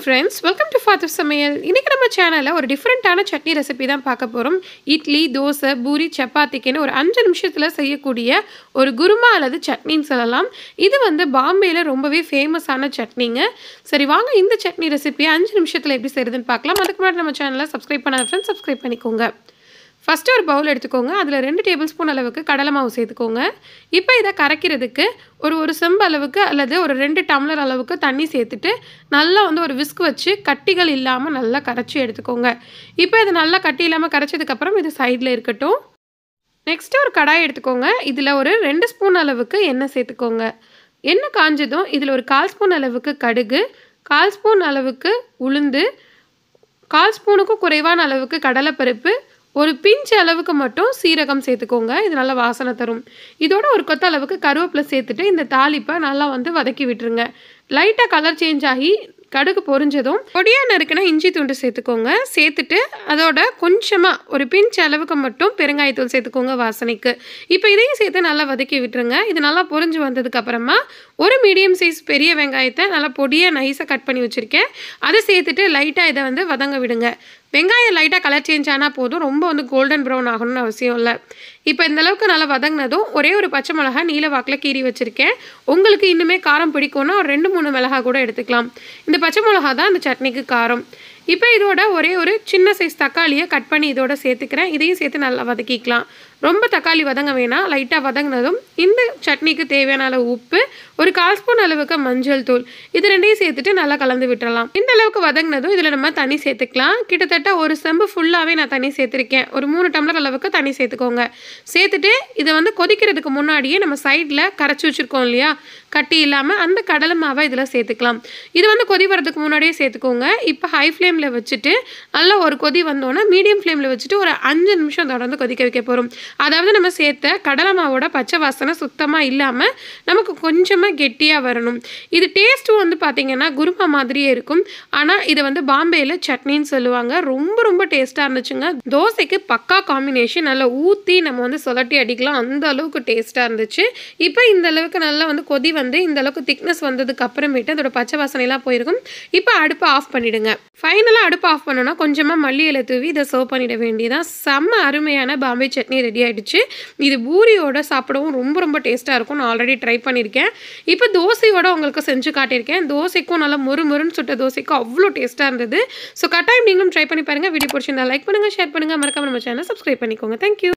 friends, welcome to Father Samayal. இன்னைக்கு நம்ம சேனல்ல ஒரு டிஃபரண்டான சட்னி ரெசிபி தான் பார்க்க போறோம். இட்லி, தோசை, பூரி, சப்பாத்திக்குன்னு ஒரு 5 நிமிஷத்துல செய்யக்கூடிய ஒரு குருமா அல்லது சட்னின்னு சொல்லலாம். இது வந்து பாம்பேல ரொம்பவே ஃபேமஸான சட்னிங்க. சரி வாங்க இந்த சட்னி ரெசிபியை 5 நிமிஷத்துல எப்படி செய்யறதுன்னு பார்க்கலாம். அதுக்கு முன்னாடி நம்ம சேனலை சப்ஸ்கிரைப் பண்ணாத ஃப்ரெண்ட்ஸ் சப்ஸ்கிரைப் பண்ணிக்கோங்க. ஃபஸ்ட்டு ஒரு பவுல் எடுத்துக்கோங்க. அதில் 2 டேபிள் ஸ்பூன் அளவுக்கு கடலை மாவு சேர்த்துக்கோங்க. இப்போ இதை கரைக்கிறதுக்கு ஒரு செம்பு அளவுக்கு அல்லது ஒரு 2 டம்ளர் அளவுக்கு தண்ணி சேர்த்துட்டு நல்லா வந்து ஒரு விஸ்க் வச்சு கட்டிகள் இல்லாமல் நல்லா கரைச்சி எடுத்துக்கோங்க. இப்போ இது நல்லா கட்டி இல்லாமல் கரைச்சதுக்கப்புறம் இது சைடில் இருக்கட்டும். நெக்ஸ்ட்டு ஒரு கடாய் எடுத்துக்கோங்க. இதில் ஒரு 2 ஸ்பூன் அளவுக்கு எண்ணெய் சேர்த்துக்கோங்க. எண்ணெய் காஞ்சதும் இதில் ஒரு 1/4 ஸ்பூன் அளவுக்கு கடுகு, 1/4 ஸ்பூன் அளவுக்கு உளுந்து, 1/4 ஸ்பூனுக்கும் குறைவான அளவுக்கு கடலைப்பருப்பு, ஒரு பிஞ்ச் அளவுக்கு மட்டும் சீரகம் சேர்த்துக்கோங்க. இது நல்லா வாசனை தரும். இதோட ஒரு கொத்த அளவுக்கு கருவேப்பிலை சேர்த்துட்டு இந்த தாளிப்பை நல்லா வந்து வதக்கி விட்டுருங்க. லைட்டாக கலர் சேஞ்ச் ஆகி கடுகு பொரிஞ்சதும் பொடியாக நறுக்கின இஞ்சி துண்டு சேர்த்துக்கோங்க. சேர்த்துட்டு அதோட கொஞ்சமாக ஒரு பிஞ்ச் அளவுக்கு மட்டும் பெருங்காயத்தூள் சேர்த்துக்கோங்க வாசனைக்கு. இப்போ இதையும் சேர்த்து நல்லா வதக்கி விட்டுருங்க. இது நல்லா பொரிஞ்சு வந்ததுக்கப்புறமா ஒரு மீடியம் சைஸ் பெரிய வெங்காயத்தை நல்லா பொடியாக நைஸாக கட் பண்ணி வச்சுருக்கேன். அதை சேர்த்துட்டு லைட்டாக இதை வந்து வதங்க விடுங்க. வெங்காயம் லைட்டாக கலர் சேஞ்ச் ஆனால் போதும், ரொம்ப வந்து கோல்டன் ப்ரௌன் ஆகணும்னு அவசியம் இல்லை. இப்போ இந்தளவுக்கு நல்லா வதங்கினதும் ஒரே ஒரு பச்சை மிளகா நீல வாக்கில் கீறி வச்சுருக்கேன். உங்களுக்கு இன்னுமே காரம் பிடிக்கும்னா ஒரு 2-3 மிளகா கூட எடுத்துக்கலாம். இந்த பச்சை மிளகா தான் இந்த சட்னிக்கு காரம். இப்போ இதோட ஒரே ஒரு சின்ன சைஸ் தக்காளியை கட் பண்ணி இதோட சேர்த்துக்கிறேன். இதையும் சேர்த்து நல்லா வதக்கிக்கலாம். ரொம்ப தக்காளி வதங்க வேணாம், லைட்டாக வதங்கினதும் இந்த சட்னிக்கு தேவையான அளவு உப்பு, ஒரு 1/4 ஸ்பூன் அளவுக்கு மஞ்சள் தூள், இது ரெண்டையும் சேர்த்துட்டு நல்லா கலந்து விட்டுறலாம். இந்த அளவுக்கு வதங்கினதும் இதில் நம்ம தண்ணி சேர்த்துக்கலாம். கிட்டத்தட்ட ஒரு செம்பு ஃபுல்லாகவே நான் தண்ணி சேர்த்துருக்கேன். ஒரு 3 டம்ளர் அளவுக்கு தண்ணி சேர்த்துக்கோங்க. சேர்த்துட்டு இதை வந்து கொதிக்கிறதுக்கு முன்னாடியே நம்ம சைடில் கரைச்சி வச்சுருக்கோம் இல்லையா, கட்டி இல்லாமல் அந்த கடலை மாவை இதில் சேர்த்துக்கலாம். இது வந்து கொதி வரதுக்கு முன்னாடியே சேர்த்துக்கோங்க. இப்போ ஹை ஃப்ளேமில் வச்சுட்டு நல்லா ஒரு கொதி வந்தோன்னா மீடியம் ஃப்ளேமில் வச்சுட்டு ஒரு 5 நிமிஷம் தொடர்ந்து கொதிக்க வைக்க போகிறோம். அதாவது நம்ம சேர்த்த கடலை மாவோட பச்சை வாசனை சுத்தமாக இல்லாமல் நமக்கு கொஞ்சமாக கெட்டியாக வரணும். இது டேஸ்ட்டும் வந்து பார்த்திங்கன்னா குருமா மாதிரியே இருக்கும். ஆனால் இது வந்து பாம்பேயில் சட்னின்னு சொல்லுவாங்க. ரொம்ப ரொம்ப டேஸ்ட்டாக இருந்துச்சுங்க. தோசைக்கு பக்கா காம்பினேஷன். நல்லா ஊற்றி நம்ம வந்து சொலட்டி அடிக்கலாம், அந்த அளவுக்கு டேஸ்ட்டாக இருந்துச்சு. இப்போ இந்த அளவுக்கு நல்லா வந்து கொதி வந்து இந்த அளவுக்கு திக்னஸ் வந்ததுக்கு அப்புறமேட்டு அதோட பச்சை வாசனைலாம் போயிருக்கும். இப்போ அடுப்பை ஆஃப் பண்ணிவிடுங்க. ஃபைனலாக அடுப்பை ஆஃப் பண்ணோன்னா கொஞ்சமாக மல்லி இலை தூவி இதை சர்வ் பண்ணிட வேண்டியதான். செம்ம அருமையான பாம்பே சட்னி ரெடி ஆகிடுச்சு. இது பூரியோட சாப்பிடவும் ரொம்ப ரொம்ப டேஸ்ட்டாக இருக்கும். நான் ஆல்ரெடி ட்ரை பண்ணியிருக்கேன். இப்போ தோசையோட உங்களுக்கு செஞ்சு காட்டியிருக்கேன். தோசைக்கும் நல்லா மொறுன்னு சுட்ட தோசைக்கும் அவ்வளோ டேஸ்ட்டாக இருந்தது. ஸோ கட்டாயம் நீங்களும் ட்ரை பண்ணி பாருங்கள். வீடியோ பிடிச்சிருந்தா லைக் பண்ணுங்கள், ஷேர் பண்ணுங்கள், மறக்காம நம்ம சேனலை சப்ஸ்கிரைப் பண்ணிக்கோங்க. தேங்க்யூ.